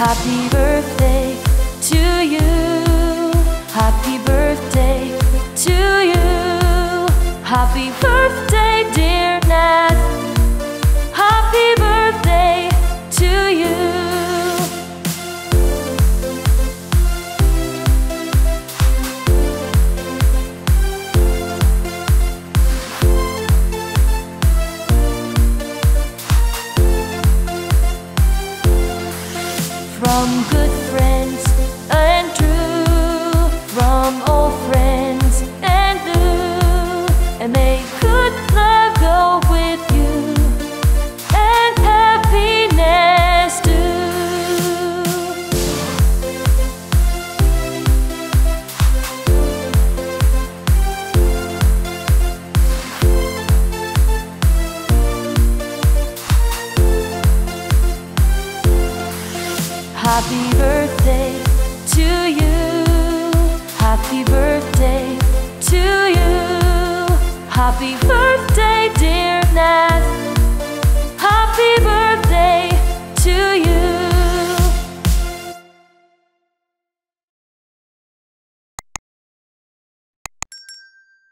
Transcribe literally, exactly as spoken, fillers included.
Happy birthday to you. Happy birthday to you. Happy birthday, dear Nath. Happy birthday to you. From good friends and true, from old friends and new, and may good love go with you, and happiness too. Happy birthday to you. Happy birthday to you. Happy birthday.